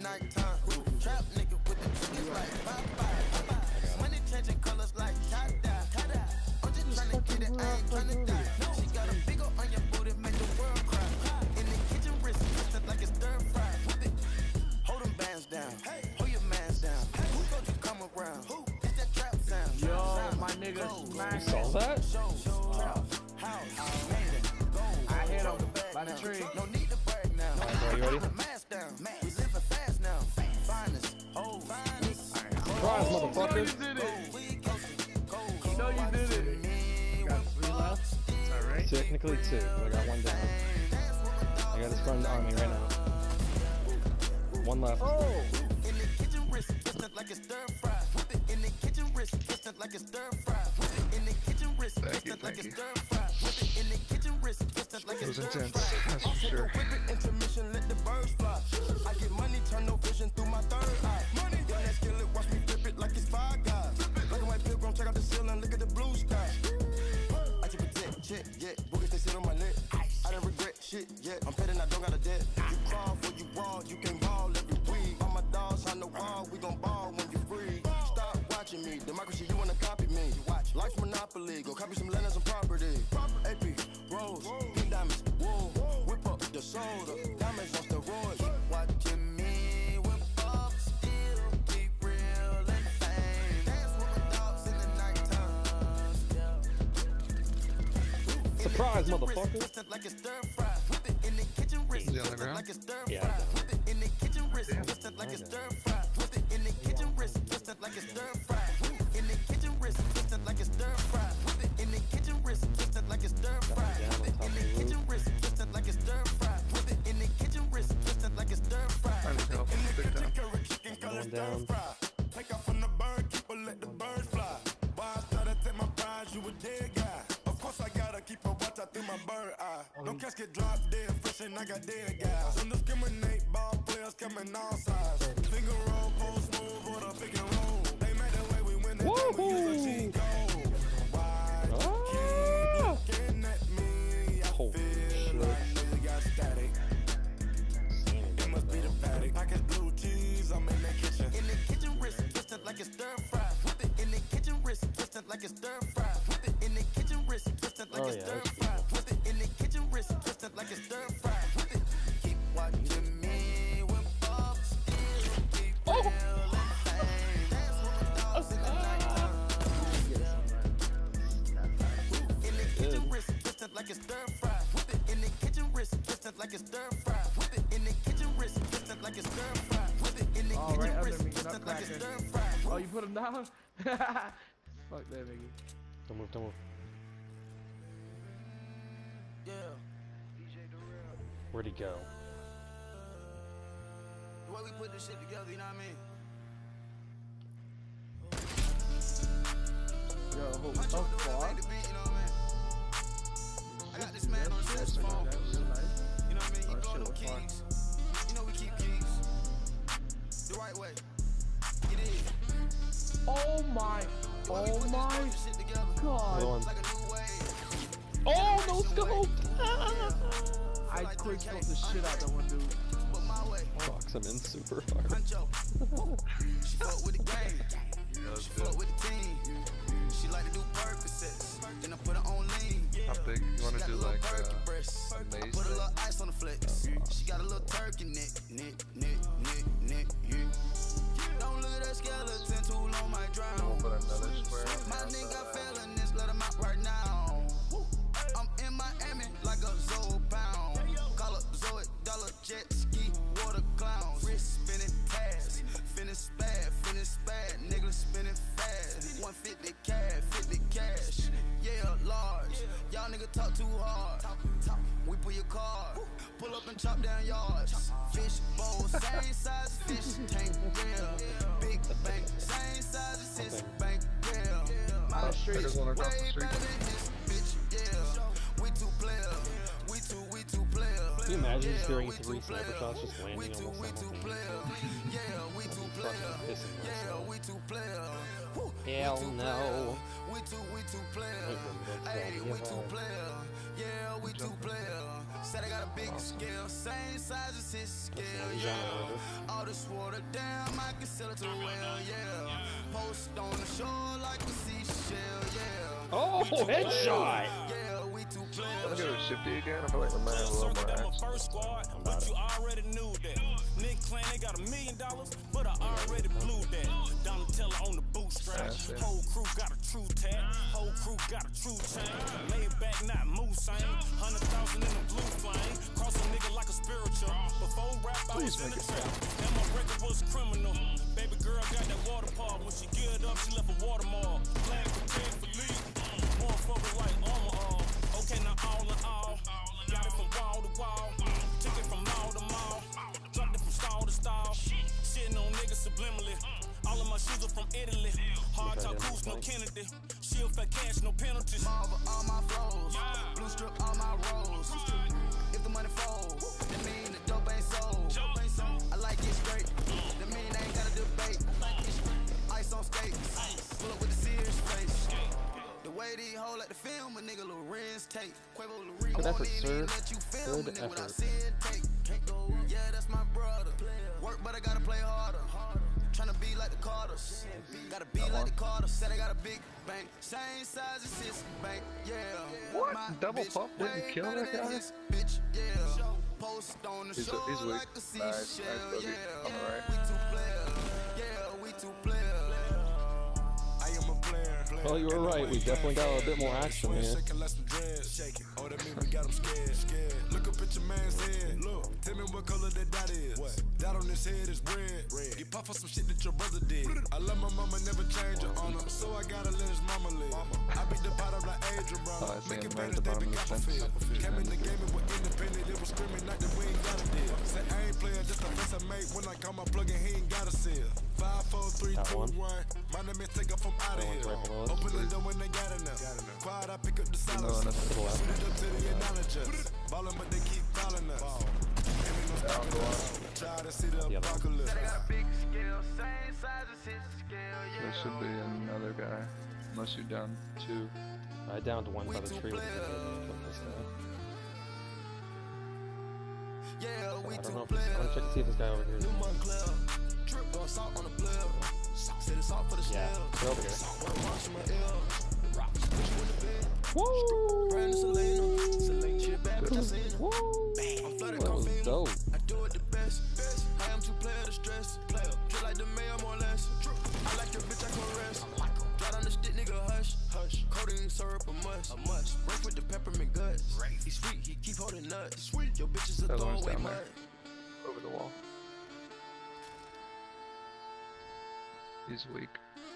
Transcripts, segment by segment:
nighttime. Trap nigga with the chickens like bye-bye. Money changing colors like tie-dye. I'm just tryna get it, I ain't tryna die. She got a big ol' on your booty, make the world cry. In the kitchen, wrist twisted like it's stir fry. Hold them bands down, hold your mans down. Who told you come around? It's that trap sound. Yo, my nigga smash. Saw that? I hit him by the tree. No need to brag now. Alright, bro, you ready? Mask down. We living fast now. Finest, old finest. Surprise, motherfucker. You know you did it. Got 3 left. Alright. Technically 2, but I got 1 down. I got this front army right now. 1 left. Oh! In the kitchen, wrist twisted like it's stir fry. Whip it in the kitchen, wrist twisted like it's stir fry. Whip it in the kitchen, wrist twisted like it's stir fry. Whip it in the kitchen, wrist twisted like it's stir fry. That's for sure. Whip it, intermission, let the birds fly. I get money, turn no vision through my third eye. Money, young that skillet, watch me flip it like it's Five Guys. Black and white pilgrim, check out the ceiling, look at the blue sky. I can protect, check, yeah. Boogers, they sit on my neck. I don't regret shit, yeah. I'm petting, I don't got a debt. You crawl for you raw, you can ball every week. All my dogs on the wall, we gon' ball when you free. Stop watching me, democracy, you wanna copy me. Life Monopoly, go copy some land and some property. AP, Rose, pink diamonds, wool. Whip up the soda, diamonds on steroids. Keep watching me, whip up, still keep real and fame. Dance with my dogs in the nighttime. Surprise, motherfucker. Like it's stir fry. Whip it in the kitchen, wrist twisted like it's stir fry. Whip it in the kitchen, wrist twisted like it's stir fry. Whip it in the kitchen, wrist twisted like it's stir fry. Whip it in the kitchen, wrist twisted like it's stir fry. Whip it in the kitchen, wrist twisted like it's stir fry. Whip it in the kitchen, wrist twisted like it's stir fry. Whip it in the kitchen, wrist twisted like it's stir fry. I need help. Big time. Chicken color stir fry. Take off from the bird, keep her, let the birds fly. Why I started to take my prize, you a dead guy. Of course I gotta keep a watch out through my bird eye. No cats get dropped dead fresh and I got dead guys. Don't discriminate, ball players coming all sides. Finger roll, post move, or the pick and roll. They made the way we win the game, we use a cheat code. Why you keep looking at me? I feel like nigga got static. It must be the paddock. Package blue cheese, I'm in the kitchen. In the kitchen, wrist twisted like it's stir fry. Whip it in the kitchen, wrist twisted like it's stir fry. Whip it in the kitchen, wrist twisted like it's stir fry. Whip it in the kitchen, wrist twisted like it's stir fry. Whip it, keep watching me whip up, still keep real and fame. Dance with my dogs in the nighttime. In the kitchen, wrist twisted like it's stir fry. Whip it in the kitchen, wrist twisted like it's stir fry. Whip it in the kitchen, wrist twisted like it's stir fry. Whip it in the kitchen, wrist twisted like it's stir fry. Oh, you put him down? Fuck that nigga. Don't move, don't move. Yeah. Where'd he go? The way we put this shit together, you know what I mean? Yo, hold Punch up, on the real far. make the beat, you know what I mean? I got this man on the saxophone. That's real nice. You know what I mean? He Oh, blowing them shit was fire. keys. You know we keep keys. The right way. It is. Oh my god. Blowing. Like a new wave. Oh, no scope! I quick scoped the shit out that one dude. But my way. Box him in super hard. Puncho. She fuck with the gang. She fuck with the team. She like to do Percocets. Then I put her on lean. How big? You wanna She got do a little like Birkin breast. a I maze put a thing? little ice on the flex. She got a little turkey neck, yeah. Don't look at that skeleton, too long might drown. We'll put another square. My nigga feeling this, let him out right now. I'm in Miami like a Zoe pound. Call up Zoe, dollar jet ski, water clowns. Wrist spinning tabs, finish bad, nigga spinning fast. 150 cash, 50 cash, yeah, large. Y'all nigga talk too hard. We pull your card, pull up and chop down yards. Fish bowl, same size fish tank, yeah. Big bank, same size as his bank, yeah. My street There's one across the way street. better than this bitch, yeah. We two player, we two player. Can you imagine just hearing We 3 two sniper player. shots just landing We two almost player. simultaneously? Yeah, we two player. pissing myself. Yeah, we two player. Woo. Hell We two no. player. We two player. Wait for me, that's Hey, all. we Yeah, two bye. player. Yeah, we two player. Said I got a big scale, same size as his scale, He's on yeah. the river. All this water down, I can sell it to a whale, yeah. Post on the shore like a seashell, yeah. Oh, headshot! Yeah, we too Can I players. go to Shifty again? I feel like the man has a little more action. First squad, but you already knew that. Nick claim they got $1 million, but I already blew that. Donatella on the bootstraps. Yeah, Whole crew got a true tag. Whole crew got a true chain. Laid back, not Moussain. 100,000 in the blue flame. Cross a nigga like a spiritual. Before rap, I was in the trap. And my record was criminal. Baby girl got that water park. When she geared up, she left a watermark. Playing pretend for league. Motherfucker like armor all. Okay, now all in all. Got it from wall to wall. Took it from mall to mall. Dropped it from stall to stall. Shitting on niggas subliminally. All of my shoes are from Italy. Hard talk, cruise, no Kennedy. Shield for cash, no penalties. Marvel all my flows. Blue strip all my rolls. If the money fold, that mean the dope ain't sold. I like it straight. That mean I ain't got a debate. Ice on skates. Pull up with the serious face. The way these hold like the film, a nigga Lorenz take. Quavo Lorenz. Good effort, won't even sir. let you film a Good nigga without effort. seeing tape. Can't go, yeah, that's my brother. Work, but I gotta play harder. Tryna be like the Carters. Gotta be like the Carters. Said I got a big bank. Same size as his bank. Yeah. What? My Double bitch pump didn't way kill better that than guy? his bitch. Yeah. Post on the He's shore weak. like a seashell. Nice, Boogie. Yeah. Alright. We two players. Yeah, we two players. I am a player. Well, you were right. We definitely got a bit more action here. Shaking less than dreads. Shaking. Oh, that mean we got him scared. Scared. Look up at your man's head. Look. Tell me what color that is. What? That on his head is red. Red. Get puff for some shit that your brother did. I love my mama, never change her honor. So I gotta let his mama live. I beat the pot up like Adrian Brown. Oh, I see Make him it right better, at the David bottom of the fence. Copperfield. Came in the game and were independent. It was screaming like the we ain't got a deal. Said I ain't player, just a face I made. When I call my plug in, he ain't got a seal. 5, 4, 3, That 2, one. 1. My name is take up from out of That here. one's right below us. Open the door when they got enough. Quiet, I pick up the No, silence. that's To the left. Shoot it up to the acknowledgers. Ballin', but they keep calling us. Ain't no stopping us. Try to see the The other one. apocalypse. Big scale, same size as his scale, There should be another guy. Unless you're down 2. I downed one by the tree with the grenade and killed this guy. Yeah, we I two don't know. I'm players. gonna check to see if this guy over here is. New Montclair. Drip going salt on the player. Said it's salt for the Yeah, shell. they're over here. Wanna watch my ear. Put you in the bed. Woo! Brandon Selena. Selena, she a bad bitch, I seen her. Woo! I'm flooded, That was confident. dope. I do it the best. I am too player to stress. Just like the mayor, more or less. I like your bitch, I can rest. Dry down the stick, nigga, hush. Codeine syrup, a must. Break with the peppermint guts. He's sweet, he keep holding nuts. Your bitch is a Other one's throwaway down mud. there. Over the wall. He's weak.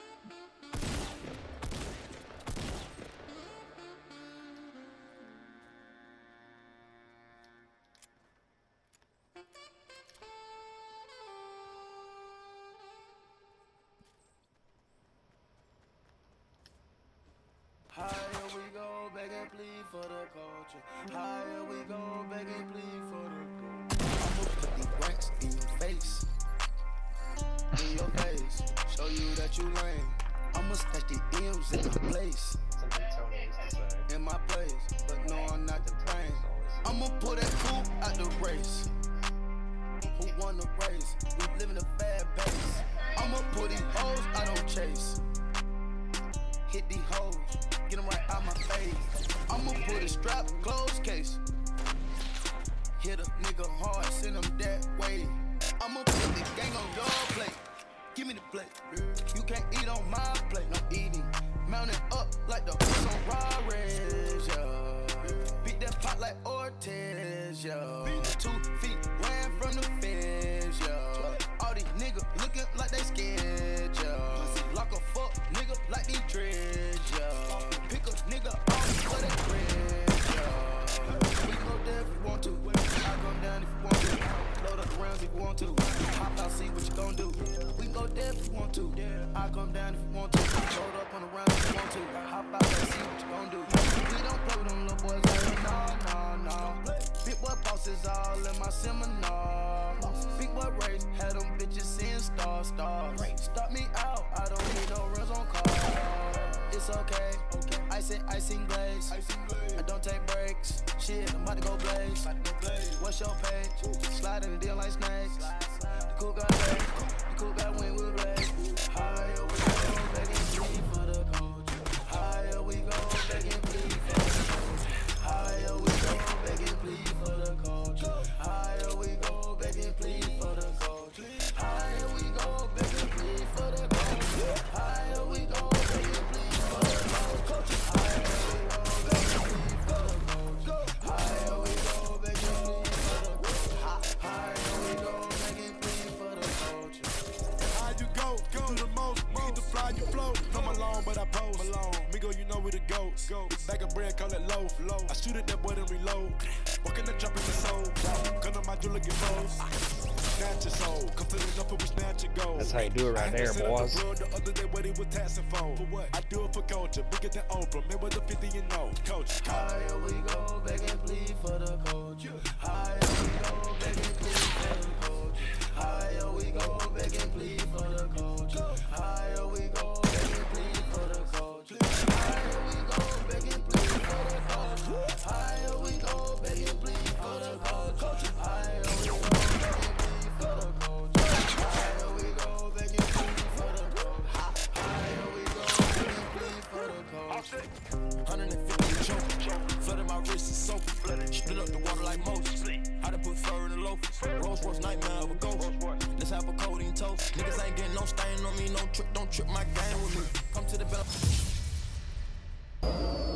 Higher we go, beg and plead for the culture. Higher we go, beg and plead for the gold. I'ma put these racks in your face. In your face. Show you that you lame. I'ma stash the M's in my place. Something Tony used to say. In my place. But no, I'm not the brain. I'ma pull that coupe out the race. Who won the race? We live in a bad base. I'ma pull these hoes I don't chase. Hit these hoes, get them right out my face. I'ma put a strap, closed case. Hit a nigga hard, send him that way. I'ma put the gang on your plate. Give me the plate. You can't eat on my plate, no eating. Mounted up like the horse on Rarez, yeah. Beat that pot like Ortez, yeah. 2 feet ran from the fence, yeah. All these niggas looking like they scared, yeah. Lock a fuck nigga like these dreads, yeah. Pick a nigga off for that bread, yeah. We go there if you want to. I come down if you want to. Load up the rounds if you want to. Hop out, see what you gon' do. We go there if you want to. I come down if you want to. Load up on the rounds if you want to. Hop out, let's see what you gon' do. We don't play with them little boys like no. Big boy bosses all in my seminar. Big boy race, had them bitches seeing stars. Stop me out, I don't need no rims on cars. It's okay, icing glaze. I don't take breaks. shit, I'm about to go blaze. What's your page? Slide in the deal like snakes. The cool got legs, the cool got wing with legs. Higher we go, begging plead for the coach. Higher we go, begging plead for the coach. Higher we go, begging plead for the coach. Higher we go, begging plead for the coach. Higher we go, begging plead for the coach. Higher we go, begging plead for the coach. Higher we go, begging plead for the coach. Higher we go, begging plead for the coach. Higher we go, begging plead for the coach. How you go through the most, get the fly, you float. Come along, but I pose alone. Migo, you know we the goats. Bag of bread, call it loaf. I shoot at that boy, then reload. Walking the trap in the soul. Gun on my jeweler, get froze. Snatch your soul. Come fill it up and we snatch your gold. That's how you do it right there, boys. The other day, waiting with tax and phone. For what? I do it for culture. Bigger than Oprah. Man with the 50 and no. Coach. Higher we go, begging plead for the coach. Higher we go, begging plead for the coach. Higher we go, begging plead for the coach. Higher we go, begging plead for the coach. Higher we go, begging plead for the coach. Higher we go, begging plead for the coach. Higher we go, begging plead for the coach. Higher we go, begging plead for the coach. Higher we go, begging plead for the coach. 150 choke, flooded my wrist is soap. Split up the water like Moses. I done put fur in the loaf. Rolls Royce nightmare of a ghost. Let's have a codeine toast. Niggas ain't getting no stain on me, no trick, don't trip my game with me. Come to the bell.